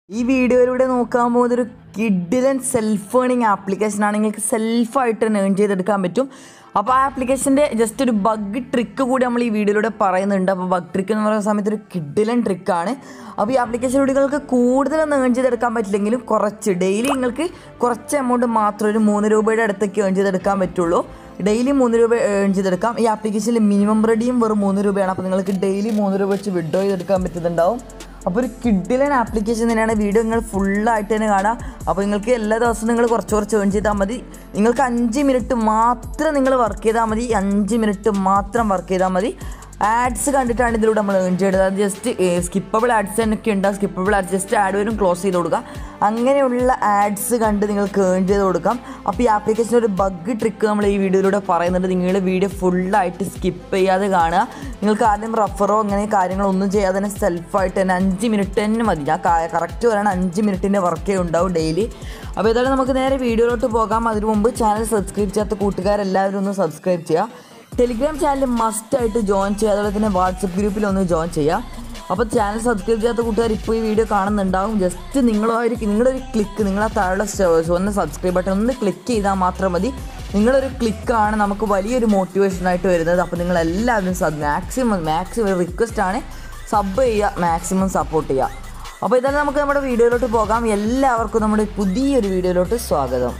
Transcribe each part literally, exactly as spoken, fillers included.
ഈ വീഡിയോയിലൂടെ നോക്കാൻ പോകുന്നത് ഒരു കിഡിലൻ സെൽഫ് ഏണിംഗ് ആപ്ലിക്കേഷൻ ആണ്. നിങ്ങൾക്ക് സെൽഫായിട്ട് തന്നെ ഏൺ ചെയ്തെടുക്കാൻ പറ്റും. അപ്പോൾ ആ ആപ്ലിക്കേഷൻ്റെ ജസ്റ്റ് ഒരു ബഗ് ട്രിക്ക് കൂടി നമ്മൾ ഈ വീഡിയോയിലൂടെ പറയുന്നുണ്ട്. അപ്പോൾ ബഗ് ട്രിക്ക് എന്ന് പറയുന്ന സമയത്ത് ഒരു കിഡിലൻ ട്രിക്കാണ്. അപ്പോൾ ഈ ആപ്ലിക്കേഷനിലൂടെ നിങ്ങൾക്ക് കൂടുതലൊന്നും ഏൺ ചെയ്തെടുക്കാൻ പറ്റില്ലെങ്കിലും കുറച്ച് ഡെയിലി നിങ്ങൾക്ക് കുറച്ച് എമൗണ്ട് മാത്രം ഒരു മൂന്ന് രൂപയുടെ അടുത്തേക്ക് ഏൺ ചെയ്തെടുക്കാൻ പറ്റുള്ളൂ. ഡെയിലി മൂന്ന് രൂപ ഏൺ ചെയ്തെടുക്കാം. ഈ ആപ്ലിക്കേഷനിൽ മിനിമം റെഡിയും വെറും മൂന്ന് രൂപയാണ്. അപ്പോൾ നിങ്ങൾക്ക് ഡെയിലി മൂന്ന് രൂപ വെച്ച് വിഡ്രോ ചെയ്തെടുക്കാൻ പറ്റുന്നുണ്ടാവും. അപ്പോൾ ഒരു കിഡിലൻ ആപ്ലിക്കേഷൻ തന്നെയാണ്. വീഡിയോ നിങ്ങൾ ഫുള്ളായിട്ട് തന്നെ കാണാം. അപ്പോൾ നിങ്ങൾക്ക് എല്ലാ ദിവസവും നിങ്ങൾ കുറച്ച് കുറച്ച് ഏൺ ചെയ്താൽ മതി. നിങ്ങൾക്ക് അഞ്ച് മിനിറ്റ് മാത്രം നിങ്ങൾ വർക്ക് ചെയ്താൽ മതി. അഞ്ച് മിനിറ്റ് മാത്രം വർക്ക് ചെയ്താൽ മതി. ആഡ്സ് കണ്ടിട്ടാണ് ഇതിലൂടെ നമ്മൾ ഏൺ ചെയ്യേണ്ടത്. അത് ജസ്റ്റ് സ്കിപ്പബിൾ ആഡ്സ് എന്നൊക്കെ ഉണ്ടാകും. സ്കിപ്പബിൾ ആഡ്സ് ജസ്റ്റ് ആഡ് വരും, ക്ലോസ് ചെയ്ത് കൊടുക്കുക. അങ്ങനെയുള്ള ആഡ്സ് കണ്ട് നിങ്ങൾക്ക് ഏൺ ചെയ്ത് കൊടുക്കാം. അപ്പോൾ ഈ ആപ്ലിക്കേഷൻ ഒരു ബഗ് ട്രിക്ക് നമ്മൾ ഈ വീഡിയോയിലൂടെ പറയുന്നുണ്ട്. നിങ്ങൾ വീഡിയോ ഫുള്ളായിട്ട് സ്കിപ്പ് ചെയ്യാതെ കാണുക. നിങ്ങൾക്ക് ആദ്യം റഫറോ അങ്ങനെ കാര്യങ്ങളൊന്നും ചെയ്യാതെ തന്നെ സെൽഫായിട്ട് തന്നെ അഞ്ച് മിനിറ്റ് തന്നെ മതി. ഞാൻ കറക്റ്റ് പറയണം, അഞ്ച് മിനിറ്റിൻ്റെ വർക്കേ ഉണ്ടാവും ഡെയിലി. അപ്പോൾ ഏതായാലും നമുക്ക് നേരെ വീഡിയോയിലോട്ട് പോകാം. അതിനു മുമ്പ് ചാനൽ സബ്സ്ക്രൈബ് ചെയ്യാത്ത കൂട്ടുകാരെല്ലാവരും ഒന്ന് സബ്സ്ക്രൈബ് ചെയ്യുക. ടെലിഗ്രാം ചാനൽ മസ്റ്റായിട്ട് ജോയിൻ ചെയ്യുക. അതുപോലെ തന്നെ വാട്സപ്പ് ഗ്രൂപ്പിലൊന്ന് ജോയിൻ ചെയ്യുക. അപ്പോൾ ചാനൽ സബ്സ്ക്രൈബ് ചെയ്യാത്ത കൂട്ടുകാർ ഇപ്പോൾ ഈ വീഡിയോ കാണുന്നുണ്ടാവും. ജസ്റ്റ് നിങ്ങളൊരു നിങ്ങളുടെ ഒരു ക്ലിക്ക്, നിങ്ങൾ ആ താഴെ ഒന്ന് സബ്സ്ക്രൈബ് ബട്ടൺ ഒന്ന് ക്ലിക്ക് ചെയ്താൽ മാത്രം മതി. നിങ്ങളൊരു ക്ലിക്കാണ് നമുക്ക് വലിയൊരു മോട്ടിവേഷനായിട്ട് വരുന്നത്. അപ്പോൾ നിങ്ങളെല്ലാവരും സബ് മാക്സിമം മാക്സിമം റിക്വസ്റ്റാണ് സബ് ചെയ്യുക, മാക്സിമം സപ്പോർട്ട് ചെയ്യുക. അപ്പോൾ ഇതാണ് നമുക്ക് നമ്മുടെ വീഡിയോയിലോട്ട് പോകാം. എല്ലാവർക്കും നമ്മുടെ പുതിയൊരു വീഡിയോയിലോട്ട് സ്വാഗതം.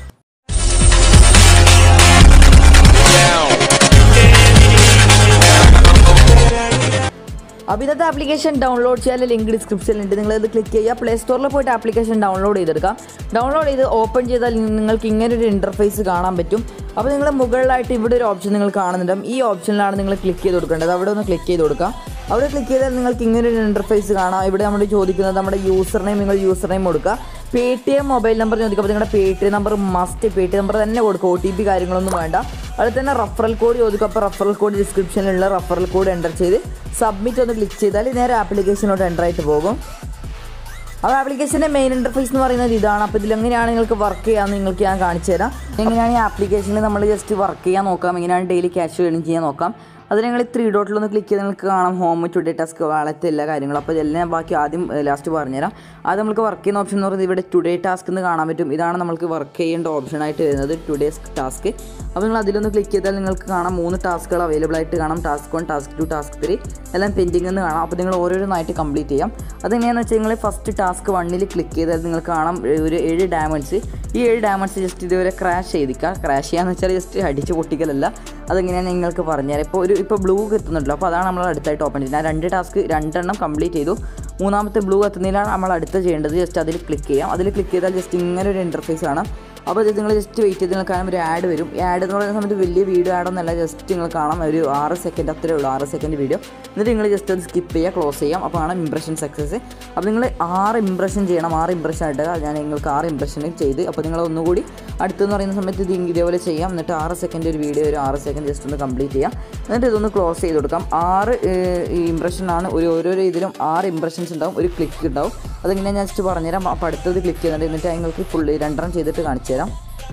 അപ്പോൾ ഇന്നത്തെ ആപ്ലിക്കേഷൻ ഡൗൺലോഡ് ചെയ്യാൻ ലിങ്ക് ഡിസ്ക്രിപ്ഷനിലുണ്ട്. നിങ്ങളത് ക്ലിക്ക് ചെയ്യുക. പ്ലേ സ്റ്റോറിൽ പോയിട്ട് ആപ്ലിക്കേഷൻ ഡൗൺലോഡ് ചെയ്തെടുക്കാം. ഡൗൺലോഡ് ചെയ്ത് ഓപ്പൺ ചെയ്താൽ നിങ്ങൾക്ക് ഇങ്ങനൊരു ഇൻ്റർഫേസ് കാണാൻ പറ്റും. അപ്പോൾ നിങ്ങൾ മുകളിലായിട്ട് ഇവിടെ ഒരു ഓപ്ഷൻ നിങ്ങൾ കാണുന്നുണ്ടാവും. ഈ ഓപ്ഷനിലാണ് നിങ്ങൾ ക്ലിക്ക് ചെയ്ത് കൊടുക്കേണ്ടത്. അവിടെ ഒന്ന് ക്ലിക്ക് ചെയ്ത് കൊടുക്കാം. അവിടെ ക്ലിക്ക് ചെയ്താൽ നിങ്ങൾക്ക് ഇങ്ങനൊരു ഇൻ്റർഫേസ് കാണാം. ഇവിടെ നമ്മൾ ചോദിക്കുന്നത് നമ്മുടെ യൂസർ നെയിം, നിങ്ങൾ യൂസർ നെയിം കൊടുക്കുക. പേടിഎം മൊബൈൽ നമ്പർ ചോദിക്കുക. അപ്പോൾ നിങ്ങളുടെ Paytm number must Paytm number തന്നെ കൊടുക്കുക. ഒ ടി പി കാര്യങ്ങളൊന്നും വേണ്ട. അതിൽ തന്നെ റഫറൽ കോഡ് ചോദിക്കുക. അപ്പോൾ റഫറൽ കോഡ് ഡിസ്ക്രിപ്ഷനിലുള്ള റഫറൽ കോഡ് എൻ്റർ ചെയ്ത് സബ്മിറ്റ് ഒന്ന് ക്ലിക്ക് ചെയ്താൽ നേരെ ആപ്ലിക്കേഷനോട്ട് എൻ്റർ ആയിട്ട് പോകും. അപ്പോൾ ആപ്ലിക്കേഷൻ്റെ മെയിൻ ഇൻ്റർഫേസ് എന്ന് പറയുന്നത് ഇതാണ്. അപ്പോൾ ഇതിലെങ്ങനെയാണ് നിങ്ങൾക്ക് വർക്ക് ചെയ്യാമെന്ന് നിങ്ങൾക്ക് ഞാൻ കാണിച്ചു തരാം. എങ്ങനെയാണ് ഈ ആപ്ലിക്കേഷനിൽ നമ്മൾ ജസ്റ്റ് വർക്ക് ചെയ്യാൻ നോക്കാം. എങ്ങനെയാണ് ഡെയിലി ക്യാഷ് ഏൺ ചെയ്യാൻ നോക്കാം. അത് നിങ്ങൾ ത്രീ ഡോട്ടിലൊന്ന് ക്ലിക്ക് ചെയ്ത് നിങ്ങൾക്ക് കാണാം ഹോം, ടുഡേ ടാസ്ക്, വാളത്തെ എല്ലാ കാര്യങ്ങളും. അപ്പോൾ ഇതെല്ലാം ബാക്കി ആദ്യം ലാസ്റ്റ് പറഞ്ഞുതരാം. അത് നമുക്ക് വർക്ക് ചെയ്യുന്ന ഓപ്ഷൻ എന്ന് പറയുന്നത് ഇവിടെ ടുഡേ ടാസ്ക് എന്ന് കാണാൻ പറ്റും. ഇതാണ് നമുക്ക് വർക്ക് ചെയ്യേണ്ട ഓപ്ഷനായിട്ട് വരുന്നത്, ടുഡേസ് ടാസ്ക്. അപ്പോൾ നിങ്ങൾ അതിലൊന്ന് ക്ലിക്ക് ചെയ്താൽ നിങ്ങൾക്ക് കാണാം മൂന്ന് ടാസ്കുകൾ അവൈലബിൾ ആയിട്ട് കാണാം. Task one, task two, task three എല്ലാം പെൻഡിംഗ് എന്ന് കാണാം. അപ്പോൾ നിങ്ങൾ ഓരോരോന്നായിട്ട് കംപ്ലീറ്റ് ചെയ്യാം. അതെങ്ങനെയാണെന്ന് വെച്ചാൽ നിങ്ങൾ ഫസ്റ്റ് ടാസ്ക് വണ്ണിൽ ക്ലിക്ക് ചെയ്താൽ നിങ്ങൾക്ക് കാണാം ഒരു ഏഴ് ഡയമണ്ട്സ്. ഈ ഏഴ് ഡയമണ്ട്സ് ജസ്റ്റ് ഇതുവരെ ക്രാഷ് ചെയ്തിക്കുക. ക്രാഷ് ചെയ്യാന്ന് വെച്ചാൽ ജസ്റ്റ് അടിച്ച് പൊട്ടിക്കലല്ല. അതെങ്ങനെയാണ് നിങ്ങൾക്ക് പറഞ്ഞുതരാം. ഇപ്പോൾ ഒരു ഇപ്പോൾ ബ്ലൂ എത്തുന്നുണ്ടല്ലോ. അപ്പോൾ അതാണ് നമ്മൾ അടുത്തായിട്ട് ഓപ്പൺ ചെയ്യുന്നത്. രണ്ട് ടാസ്ക് രണ്ടെണ്ണം കംപ്ലീറ്റ് ചെയ്തു. മൂന്നാമത്തെ ബ്ലൂ എത്തുന്നതിലാണ് നമ്മൾ അടുത്ത് ചെയ്യേണ്ടത്. ജസ്റ്റ് അതിൽ ക്ലിക്ക് ചെയ്യാം. അതിൽ ക്ലിക്ക് ചെയ്താൽ ജസ്റ്റ് ഇങ്ങനെ ഒരു ഇൻ്റർഫേസ് കാണാം. അപ്പോൾ ഇത് നിങ്ങൾ ജസ്റ്റ് വെയിറ്റ് ചെയ്ത് നിങ്ങൾ കാണാൻ ഒരു ആഡ് വരും. ഈ ആഡ് എന്ന് പറയുന്ന സമയത്ത് വലിയ വീഡിയോ ആഡൊന്നല്ല, ജസ്റ്റ് നിങ്ങൾ കാണാം ഒരു ആറ് സെക്കൻഡ് അത്രേ ഉള്ളൂ, ആറ് സെക്കൻഡ് വീഡിയോ. എന്നിട്ട് നിങ്ങൾ ജസ്റ്റ് അത് സ്കിപ്പ് ചെയ്യുക, ക്ലോസ് ചെയ്യാം. അപ്പോൾ ആണ് ഇംപ്രഷൻ സക്സസ്. അപ്പോൾ നിങ്ങൾ ആറ് ഇംപ്രഷൻ ചെയ്യണം. ആറ് ഇംപ്രഷൻ ആയിട്ട് ഞാൻ നിങ്ങൾക്ക് ആറ് ഇംപ്രഷനും ചെയ്ത്. അപ്പോൾ നിങ്ങൾ ഒന്നുകൂടി അടുത്തെന്ന് പറയുന്ന സമയത്ത് ഇത് ഇതേപോലെ ചെയ്യാം. എന്നിട്ട് ആറ് സെക്കൻഡ് ഒരു വീഡിയോ ഒരു ആറ് സെക്കൻഡ് ജസ്റ്റ് ഒന്ന് കംപ്ലീറ്റ് ചെയ്യാം. എന്നിട്ട് ഇതൊന്ന് ക്ലോസ് ചെയ്ത് കൊടുക്കാം. ആറ് ഇംപ്രഷനാണ്. ഒരു ഓരോരോ ഇതിലും ആറ് ഇംപ്രഷൻസ് ഉണ്ടാവും, ഒരു ക്ലിക്ക് ഉണ്ടാവും. അതെങ്ങനെ ഞാൻ ജസ്റ്റ് പറഞ്ഞുതരാം. അപ്പോൾ അടുത്തത് ക്ലിക്ക് ചെയ്യുന്നുണ്ട്. എന്നിട്ട് നിങ്ങൾക്ക് ഫുള്ള് രണ്ടെണ്ണം ചെയ്തിട്ട് കാണിച്ചു തരാം.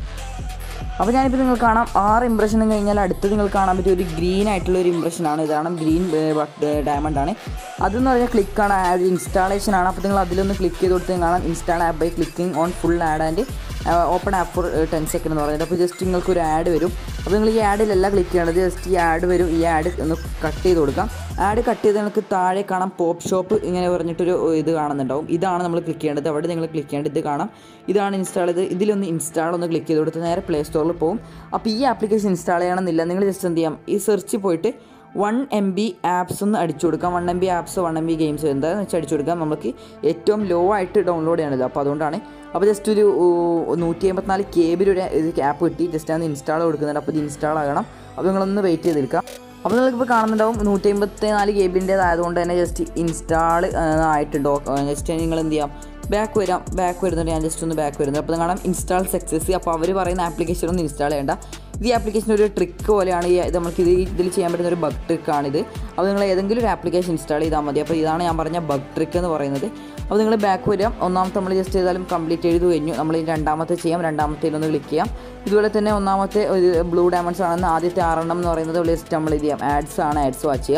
അപ്പോൾ ഞാനിപ്പോൾ നിങ്ങൾ കാണാം ആറ് ഇംപ്രഷനും കഴിഞ്ഞാൽ അടുത്ത് നിങ്ങൾ കാണാൻ പറ്റിയ ഒരു ഗ്രീൻ ആയിട്ടുള്ള ഒരു ഇംപ്രഷനാണ്. ഇതാണ് ഗ്രീൻ ഡയമണ്ട് ആണ്. അതെന്ന് പറഞ്ഞാൽ ക്ലിക്കാണ്, ആഡ് ഇൻസ്റ്റാളേഷനാണ്. അപ്പോൾ നിങ്ങൾ അതിലൊന്ന് ക്ലിക്ക് ചെയ്ത് കൊടുത്ത് കാണാം install app by clicking on full ad and open app for ten second എന്ന് പറയുന്നത്. അപ്പോൾ ജസ്റ്റ് നിങ്ങൾക്ക് ഒരു ആഡ് വരും. അപ്പോൾ നിങ്ങൾ ഈ ആഡിലെല്ലാം ക്ലിക്ക് ചെയ്യണത് ജസ്റ്റ് ഈ ആഡ് വരും. ഈ ആഡ് ഒന്ന് കട്ട് ചെയ്ത് കൊടുക്കാം. ആഡ് കട്ട് ചെയ്ത് നിങ്ങൾക്ക് താഴെ കാണാം പോപ്പ് ഷോപ്പ് ഇങ്ങനെ പറഞ്ഞിട്ടൊരു ഇത് കാണുന്നുണ്ടാവും. ഇതാണ് നമ്മൾ ക്ലിക്ക് ചെയ്യേണ്ടത്. അവിടെ നിങ്ങൾ ക്ലിക്ക് ചെയ്യേണ്ടത് ഇത് കാണാം. ഇതാണ് ഇൻസ്റ്റാൾ ചെയ്ത് ഇതിലൊന്ന് ഇൻസ്റ്റാൾ ഒന്ന് ക്ലിക്ക് ചെയ്ത് കൊടുത്ത് നേരെ പ്ലേ സ്റ്റോറിൽ പോകും. അപ്പോൾ ഈ ആപ്ലിക്കേഷൻ ഇൻസ്റ്റാൾ ചെയ്യണമെന്നില്ല. നിങ്ങൾ ജസ്റ്റ് എന്ത് ചെയ്യാം, ഈ സെർച്ച് പോയിട്ട് വൺ എം ബി ആപ്സ് ഒന്ന് അടിച്ചു കൊടുക്കാം. One M B apps one M B games എന്താണെന്ന് വെച്ചാൽ അടിച്ചു കൊടുക്കാം. നമുക്ക് ഏറ്റവും ലോ ആയിട്ട് ഡൗൺലോഡ് ചെയ്യണത്. അപ്പോൾ അതുകൊണ്ടാണ്. അപ്പോൾ ജസ്റ്റ് ഒരു നൂറ്റി അമ്പത്തിനാല് കെ ബി ഒരു ഇത് ആപ്പ് കിട്ടി. ജസ്റ്റ് അത് ഇൻസ്റ്റാൾ കൊടുക്കുന്നുണ്ട്. അപ്പോൾ ഇത് ഇൻസ്റ്റാൾ ആകണം. അപ്പോൾ നിങ്ങളൊന്ന് വെയിറ്റ് ചെയ്തെടുക്കാം. അപ്പോൾ നിങ്ങൾക്കിപ്പോൾ കാണുന്നുണ്ടാവും നൂറ്റി അമ്പത്തി നാല് കെ ബിൻ്റേതായതുകൊണ്ട് തന്നെ ജസ്റ്റ് ഇൻസ്റ്റാൾ ആയിട്ടുണ്ടോ. ജസ്റ്റ് നിങ്ങൾ എന്ത് ചെയ്യാം, ബാക്ക് വരാം. ബാക്ക് വരുന്നുണ്ട്. ഞാൻ ജസ്റ്റ് ഒന്ന് ബാക്ക് വരുന്നത്. അപ്പോൾ കാണാം ഇൻസ്റ്റാൾ സക്സസ്. അപ്പോൾ അവർ പറയുന്ന ആപ്ലിക്കേഷൻ ഒന്നും ഇൻസ്റ്റാൾ ചെയ്യേണ്ട. ഈ ആപ്ലിക്കേഷൻ ഒരു ട്രിക്ക് പോലെയാണ്. ഈ നമുക്ക് ഇത് ഇതിൽ ചെയ്യാൻ പറ്റുന്ന ഒരു ബഗ് ട്രിക്കാണിത്. അപ്പോൾ നിങ്ങൾ ഏതെങ്കിലും ഒരു ആപ്ലിക്കേഷൻ ഇൻസ്റ്റാൾ ചെയ്താൽ മതി. അപ്പോൾ ഇതാണ് ഞാൻ പറഞ്ഞ ബഗ് ട്രിക്ക് എന്ന് പറയുന്നത്. അപ്പോൾ നിങ്ങൾ ബാക്ക് വരാം. ഒന്നാമത്തെ നമ്മൾ ജസ്റ്റ് ചെയ്താലും കംപ്ലീറ്റ് ചെയ്ത് കഴിഞ്ഞു. നമ്മൾ ഈ രണ്ടാമത്തെ ചെയ്യാം. രണ്ടാമത്തേലൊന്ന് ക്ലിക്ക് ചെയ്യാം. ഇതുപോലെ തന്നെ ഒന്നാമത്തെ ഒരു ബ്ലൂ ഡയമണ്ട്സ് ആണെന്ന് ആദ്യത്തെ ആറെണ്ണം എന്ന് പറയുന്നത് ജസ്റ്റ് നമ്മൾ ഇത് ചെയ്യാം. ആഡ്സ് ആണ്, ആഡ്സ് വാച്ച് ചെയ്യാം.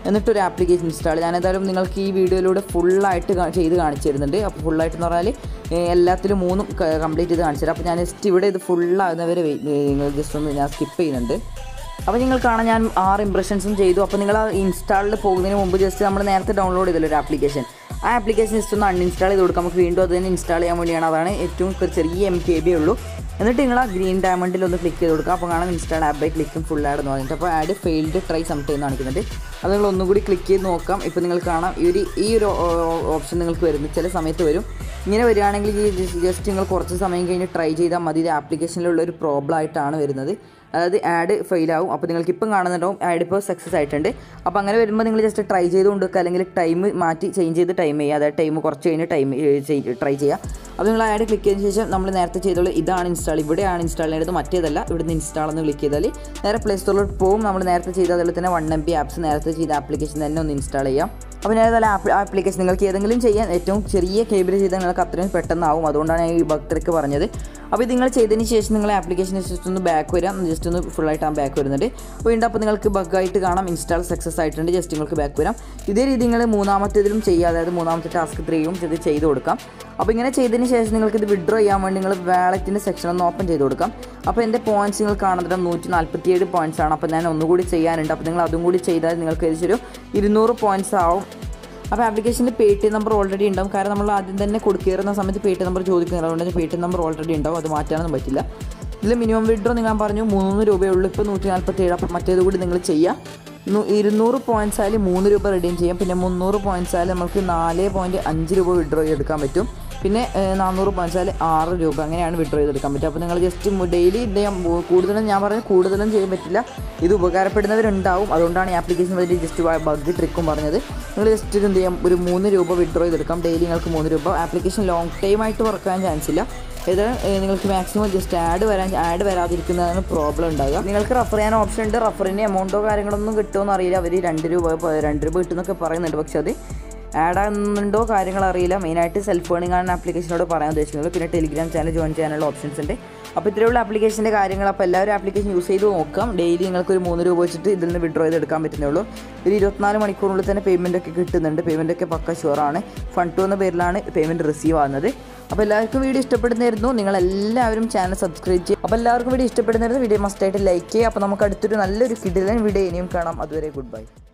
എന്നിട്ടൊരു ആപ്ലിക്കേഷൻ ഇൻസ്റ്റാൾ. ഞാൻ ഏതായാലും നിങ്ങൾക്ക് ഈ വീഡിയോയിലൂടെ ഫുള്ളായിട്ട് ചെയ്ത് കാണിച്ചു തരുന്നുണ്ട്. അപ്പോൾ ഫുള്ളായിട്ട് എന്ന് പറഞ്ഞാൽ എല്ലാത്തിലും മൂന്നും കംപ്ലീറ്റ് ചെയ്ത് കാണിച്ചു തരാം. അപ്പോൾ ഞാൻ ജസ്റ്റ് ഇവിടെ ഇത് ഫുള്ളാകുന്നവരെ നിങ്ങൾ ജസ്റ്റ് ഒന്ന് ഞാൻ സ്കിപ്പ് ചെയ്യുന്നുണ്ട്. അപ്പോൾ നിങ്ങൾ കാണാൻ ഞാൻ ആറ് ഇംപ്രഷൻസും ചെയ്തു. അപ്പോൾ നിങ്ങൾ ആ ഇൻസ്റ്റാളിൽ പോകുന്നതിന് മുമ്പ് ജസ്റ്റ് നമ്മൾ നേരത്തെ ഡൗൺലോഡ് ചെയ്തല്ലോ ഒരു ആപ്ലിക്കേഷൻ, ആ ആപ്ലിക്കേഷൻ ജസ്റ്റ് ഒന്ന് അൺഇൻസ്റ്റാൾ ചെയ്ത് കൊടുക്കാം. നമുക്ക് വീണ്ടും അത് തന്നെ ഇൻസ്റ്റാൾ ചെയ്യാൻ വേണ്ടിയാണ്. അതാണ് ഏറ്റവും ചെറിയ എം കെ ബി ഉള്ളൂ. എന്നിട്ട് നിങ്ങൾ ആ ഗ്രീൻ ഡയമണ്ടിൽ ഒന്ന് ക്ലിക്ക് ചെയ്ത് കൊടുക്കുക. അപ്പോൾ കാണാൻ ഇൻസ്റ്റാൾ ആപ്പ് ബൈ ക്ലിക്കും ഫുൾ ആഡ് എന്ന് പറഞ്ഞിട്ട് അപ്പോൾ ആഡ് ഫെയിൽഡ് ട്രൈ സംടൈം എന്ന് കാണിക്കുന്നുണ്ട്. അത് നിങ്ങൾ ഒന്നും കൂടി ക്ലിക്ക് ചെയ്ത് നോക്കാം. ഇപ്പോൾ നിങ്ങൾ കാണാം ഈ ഒരു ഈ ഒരു ഓപ്ഷൻ നിങ്ങൾക്ക് വരുന്നു, ചില സമയത്ത് വരും. ഇങ്ങനെ വരികയാണെങ്കിൽ ഈ ജസ്റ്റ് നിങ്ങൾ കുറച്ച് സമയം കഴിഞ്ഞ് ട്രൈ ചെയ്താൽ മതി. ഇത് ആപ്ലിക്കേഷനിലുള്ള ഒരു പ്രോബ്ലം ആയിട്ടാണ് വരുന്നത്. അതായത് ആഡ് ഫെയിലാവും. അപ്പോൾ നിങ്ങൾക്ക് ഇപ്പം കാണുന്നുണ്ടാവും ആഡ് ഇപ്പോൾ സക്സസ് ആയിട്ടുണ്ട്. അപ്പോൾ അങ്ങനെ വരുമ്പോൾ നിങ്ങൾ ജസ്റ്റ് ട്രൈ ചെയ്ത് കൊണ്ടുവയ്ക്കുക, അല്ലെങ്കിൽ ടൈം മാറ്റി ചേഞ്ച് ചെയ്ത് ടൈം ചെയ്യുക. അതായത് ടൈം കുറച്ച് കഴിഞ്ഞ് ടൈം ട്രൈ ചെയ്യുക. അപ്പോൾ നിങ്ങൾ ആഡ് ക്ലിക്ക് ചെയ്തതിന് ശേഷം നമ്മൾ നേരത്തെ ചെയ്തോളൂ ഇതാണ് ഇൻസ്റ്റാൾ, ഇവിടെയാണ് ഇൻസ്റ്റാൾ ചെയ്യേണ്ടത്, മറ്റേതല്ല. ഇവിടുന്ന് ഇൻസ്റ്റാൾ എന്ന് ക്ലിക്ക് ചെയ്താൽ നേരെ പ്ലേ സ്റ്റോറിലോട്ട് പോകും. നമ്മൾ നേരത്തെ ചെയ്ത അതുപോലെ തന്നെ വൺ എം ബി ആപ്സ് നേരത്തെ ചെയ്ത ആപ്ലിക്കേഷൻ തന്നെ ഒന്ന് ഇൻസ്റ്റാൾ ചെയ്യാം. അപ്പോൾ ഞാൻ ഏതായാലും ആപ്പ് ആപ്ലിക്കേഷൻ നിങ്ങൾക്ക് ഏതെങ്കിലും ചെയ്യാൻ ഏറ്റവും ചെറിയ കേബിൾ ചെയ്താൽ നിങ്ങൾക്ക് അത്രയും പെട്ടെന്നാവും. അതുകൊണ്ടാണ് ഞാൻ ഈ ബഗ് ട്രിക്ക് പറഞ്ഞത്. അപ്പോൾ ഇത് നിങ്ങൾ ചെയ്തതിന് ശേഷം നിങ്ങൾ ആപ്ലിക്കേഷൻ ജസ്റ്റ് ഒന്ന് ബാക്ക് വരാം, ജസ്റ്റ് ഒന്ന് ഫുള്ളായിട്ട് ആ ബാക്ക് വരുന്നുണ്ട്. വീണ്ടും അപ്പോൾ നിങ്ങൾക്ക് ബഗ്ഗായിട്ട് കാണാം ഇൻസ്റ്റാൾ സക്സസ് ആയിട്ടുണ്ട്. ജസ്റ്റ് നിങ്ങൾക്ക് ബാക്ക് വരാം. ഇതേ രീതി നിങ്ങൾ മൂന്നാമത്തേതിലും ചെയ്യുക, അതായത് മൂന്നാമത്തെ ടാസ്ക് ത്രീയും ഇത് ചെയ്ത് കൊടുക്കാം. അപ്പോൾ ഇങ്ങനെ ചെയ്തതിന് ശേഷം നിങ്ങൾക്ക് ഇത് വിഡ്രോ ചെയ്യാൻ വേണ്ടി നിങ്ങൾ വാലറ്റിൻ്റെ സെക്ഷൻ ഒന്ന് ഓപ്പൺ ചെയ്ത് കൊടുക്കാം. അപ്പോൾ എൻ്റെ പോയിൻറ്റ്സ് നിങ്ങൾ കാണുന്നത് നൂറ്റി നാൽപ്പത്തി ഏഴ് പോയിൻറ്റ്സ് ആണ്. അപ്പോൾ ഞാൻ ഒന്നുകൂടി ചെയ്യാനുണ്ട്. അപ്പോൾ നിങ്ങൾ അതും കൂടി ചെയ്താൽ നിങ്ങൾക്ക് ഏകദേശം ഒരു ഇരുന്നൂറ് പോയിൻറ്റ്സ് ആവും. അപ്പോൾ ആപ്ലിക്കേഷനിൽ പേടിഎം നമ്പർ ഓൾറെഡി ഉണ്ടാവും. കാരണം നമ്മൾ ആദ്യം തന്നെ കൊടുക്കേറുന്ന സമയത്ത് പേടിഎം നമ്പർ ചോദിക്കുന്നത്, അതുകൊണ്ട് പേടിഎം നമ്പർ ഓൾറെഡി ഉണ്ടാവും, അത് മാറ്റാനൊന്നും പറ്റില്ല. ഇതിൽ മിനിമം വിഡ്രോ നിങ്ങൾ പറഞ്ഞു മൂന്ന് രൂപയുള്ളൂ. ഇപ്പോൾ നൂറ്റി നാൽപ്പത്തി ഏഴ്. അപ്പോൾ മറ്റേത് കൂടി നിങ്ങൾ ചെയ്യുക. ഇരുന്നൂറ് പോയിൻറ്റ്സ് ആയാലും മൂന്ന് രൂപ റിഡീം ചെയ്യാം. പിന്നെ മുന്നൂറ് പോയിൻറ്റ്സ് ആയാലും നമുക്ക് നാല് പോയിൻറ്റ് അഞ്ച് രൂപ വിഡ്രോ ചെയ്തെടുക്കാൻ പറ്റും. പിന്നെ നാനൂറ് പോയിൻറ്റ്സ് ആയാലും ആറ് രൂപ അങ്ങനെയാണ് വിഡ്രോ ചെയ്തെടുക്കാൻ പറ്റും. അപ്പോൾ നിങ്ങൾ ജസ്റ്റ് ഡെയിലി കൂടുതലും ഞാൻ പറഞ്ഞത് കൂടുതലും ചെയ്യാൻ പറ്റില്ല, ഇത് ഉപകാരപ്പെടുന്നവരുണ്ടാവും. അതുകൊണ്ടാണ് ഈ ആപ്ലിക്കേഷൻ വഴി ജസ്റ്റ് ബഗ് ട്രിക്കും പറഞ്ഞത്. നിങ്ങൾ ജസ്റ്റ് എന്ത് ചെയ്യാം, ഒരു മൂന്ന് രൂപ വിഡ്രോ ചെയ്തെടുക്കാം. ഡെയിലി നിങ്ങൾക്ക് മൂന്ന് രൂപ. ആപ്ലിക്കേഷൻ ലോങ് ടൈം ആയിട്ട് വർക്ക് ചെയ്യാൻ ചാൻസ് ഇല്ല. ഇത് നിങ്ങൾക്ക് മാക്സിമം ജസ്റ്റ് ആഡ് വരാൻ ആഡ് വരാതിരിക്കുന്നതാണ് പ്രോബ്ലം ഉണ്ടാകുക. നിങ്ങൾക്ക് റഫർ ചെയ്യാൻ ഓപ്ഷൻ ഉണ്ട്. റഫറിന് എമൗണ്ടോ കാര്യങ്ങളൊന്നും കിട്ടുമോ അറിയില്ല. അവർ രണ്ട് രൂപ രണ്ട് രൂപ കിട്ടുമെന്നൊക്കെ പറയുന്നുണ്ട്. പക്ഷേ അത് ആഡ് ആകുന്നുണ്ടോ കാര്യങ്ങൾ അറിയില്ല. മെയിനായിട്ട് സെൽഫ് ഏണിംഗ് ആണ് ആപ്ലിക്കേഷനോട് പറയാൻ ഉദ്ദേശിക്കുന്നത്. പിന്നെ ടെലിഗ്രാം ചാനൽ ജോയിൻ ചെയ്യാനുള്ള ഓപ്ഷൻസ് ഉണ്ട്. അപ്പോൾ ഇത്രയുള്ള ആപ്ലിക്കേഷൻ്റെ കാര്യങ്ങൾ. അപ്പോൾ എല്ലാവരും ആപ്ലിക്കേഷൻ യൂസ് ചെയ്ത് നോക്കാം. ഡെയിലി നിങ്ങൾക്കൊരു മൂന്ന് രൂപ വെച്ചിട്ട് ഇതിൽ നിന്ന് വിഡ്രോ ചെയ്തെടുക്കാൻ പറ്റുന്നേ ഉള്ളൂ. ഒരു ഇരുപത്തിനാല് മണിക്കൂറിനുള്ളിൽ തന്നെ പേയ്മെൻ്റ് ഒക്കെ കിട്ടുന്നുണ്ട്. പേയ്മെൻ്റ് ഒക്കെ പക്ക ഷുവറാണ്. ഫണ്ട് ടു എന്ന പേരിലാണ് പേയ്മെൻറ്റ് റിസീവ് ആകുന്നത്. അപ്പോൾ എല്ലാവർക്കും വീഡിയോ ഇഷ്ടപ്പെടുന്നതായിരുന്നു. നിങ്ങളെല്ലാവരും ചാനൽ സബ്സ്ക്രൈബ് ചെയ്യും. അപ്പോൾ എല്ലാവർക്കും വീഡിയോ ഇഷ്ടപ്പെടുന്നതായിരുന്നു. വീഡിയോ മസ്റ്റായിട്ട് ലൈക്ക് ചെയ്യുക. അപ്പോൾ നമുക്ക് അടുത്തൊരു നല്ലൊരു കിടിലൻ വീഡിയോ ഇനിയും കാണാം. അതുവരെ ഗുഡ് ബൈ.